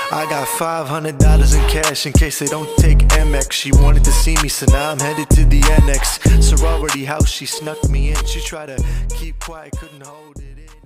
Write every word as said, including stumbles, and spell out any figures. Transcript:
I got five hundred dollars in cash in case they don't take M X. She wanted to see me, so now I'm headed to the annex. Sorority house, she snuck me in. She tried to keep quiet, couldn't hold it in.